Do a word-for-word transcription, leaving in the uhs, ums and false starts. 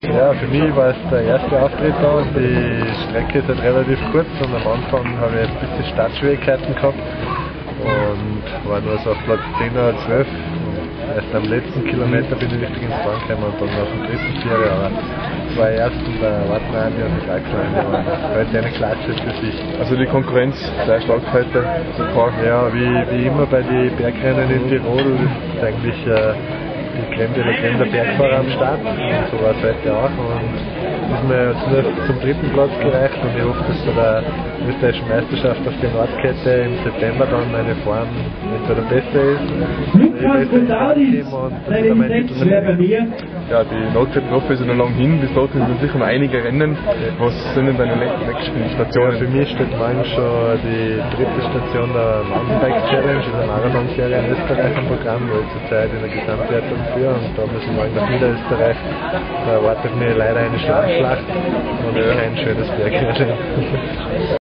Ja, für mich war es der erste Auftritt da. Die Strecke ist halt relativ kurz und am Anfang habe ich ein bisschen Startschwierigkeiten gehabt und war nur so auf Platz zehn oder zwölf. Erst am letzten Kilometer bin ich richtig ins Fahren gekommen und dann auf dem dritten Vierer, aber zwei ersten, der Wartnani und das Axel, waren heute eine Klasse für sich. Also die Konkurrenz sehr stark heute. Ja, wie, wie immer bei den Bergrennen in Tirol ist eigentlich äh, die Creme de la Creme der Bergfahrer am Start und so war es heute auch. Und ist mir jetzt nur zum dritten Platz gereicht und ich hoffe, dass bei der österreichischen Meisterschaft auf der Nordkette im September dann meine Form entweder besser ist, besser ins Audi und das ist mein Titel. Ja, die Nordkette ist noch lang hin, bis dorthin sind sicher noch einige Rennen. Was sind denn deine nächsten Stationen? Ja, für mich steht morgen schon die dritte Station der Mountainbike Challenge, also eine Marathon-Serie in Österreich am Programm, wo ich zurzeit in der Gesamtwertung führe und da muss ich morgen nach Niederösterreich. Da erwartet mir leider eine Schlammschlacht und kein schönes Bergrennen.